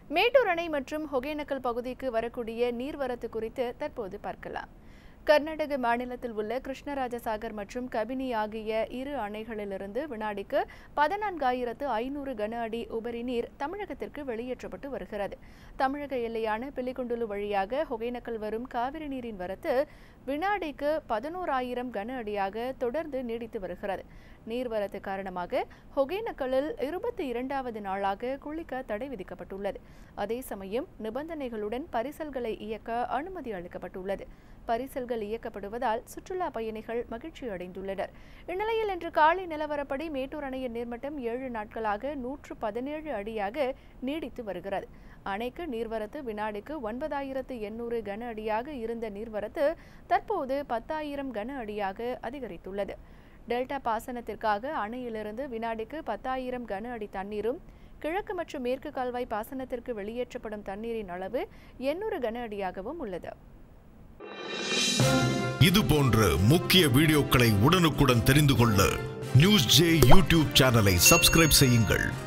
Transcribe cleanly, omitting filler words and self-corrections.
மேட்டூர் அணை மற்றும் ஒகேனக்கல் பகுதிக்கு வரக்கூடிய நீர்வரத்து குறித்து தற்போது பார்க்கலாம். கர்நாடக மாநிலத்தில் உள்ள கிருஷ்ணராஜசாகர் மற்றும் கபினி ஆகிய இரு அணைகளிலிருந்து வினாடிக்கு 14,500 கன அடி உபரி நீர் தமிழகத்திற்கு வெளியேற்றப்பட்டு வருகிறது. தமிழக எல்லையான பில்லிகுண்டுலு வழியாக ஒகேனக்கல் வரும் காவிரி நீரின் வரத்து வினாடிக்கு 11,000 கன அடியாக தொடர்ந்து நீடித்து வருகிறது. நீர்வரத்து காரணமாக ஒகேனக்கலில் 22வது நாளாக குளிக்க தடை விதிக்கப்பட்டுள்ளது. அதே சமயம் நிபந்தனைகளுடன் பரிசல்களை இயக்க அனுமதி அளிக்கப்பட்டுள்ளது. பரிசல்கள் இயக்கப்படுவதால் சுற்றுலா பயணிகள் மகிழ்ச்சி அடைந்துள்ளனர். இந்நிலையில் இன்று காலை நிலவரப்படி மேட்டூர் அணையின் நீர்மட்டம் 7 நாட்களாக 117 அடியாக நீடித்து வருகிறது. அணைக்கு நீர்வரத்து வினாடிக்கு 9,800 கன அடியாக இருந்த நீர்வரத்து தற்போது 10,000 கன அடியாக அதிகரித்துள்ளது. டெல்டா பாசனத்திற்காக அணையிலிருந்து வினாடிக்கு 10,000 கன அடி தண்ணீரும், கிழக்கு மற்றும் மேற்கு கால்வாய் பாசனத்திற்கு வெளியேற்றப்படும் தண்ணீரின் அளவு 800 கன அடியாகவும் உள்ளது. இது போன்ற முக்கிய வீடியோக்களை உடனுக்குடன் தெரிந்து கொள்ள நியூஸ் ஜே யூடியூப் சேனலை சப்ஸ்கிரைப் செய்யுங்கள்.